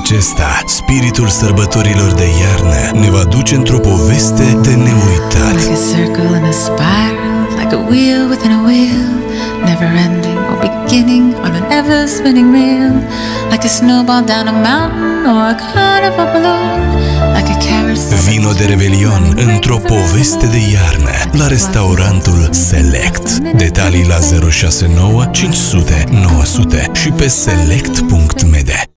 acesta, spiritul sărbătorilor de iarnă ne va duce într-o poveste de neuitat. Like a circle in a spiral, like a wheel within a wheel, never ending or beginning on an ever-spinning reel. Like a snowball down a mountain or a carnival balloon, like a carousel. Vino de Revelion într-o poveste de iarnă la restaurantul Select. Detalii la 069 500 900 și pe select.md.